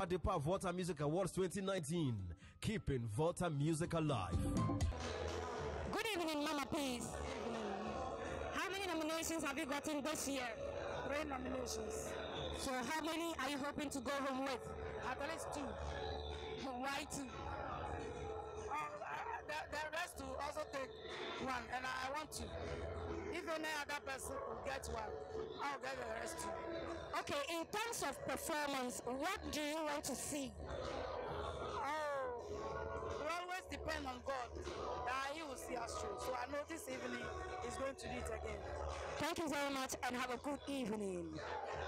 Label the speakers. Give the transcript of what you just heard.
Speaker 1: Adepa Volta Music Awards 2019, keeping Volta music alive.
Speaker 2: Good evening, Mama, please. How many nominations have you gotten this year?
Speaker 3: 3 nominations.
Speaker 2: So how many are you hoping to go home with?
Speaker 3: At least 2.
Speaker 2: Why 2?
Speaker 3: The rest will also take 1, and I want to. If any other person will get 1, I'll get the rest too.
Speaker 2: Okay, in terms of performance, what do you want to see?
Speaker 3: Oh, we always depend on God that He will see us through. So I know this evening is going to do it again.
Speaker 2: Thank you very much and have a good evening.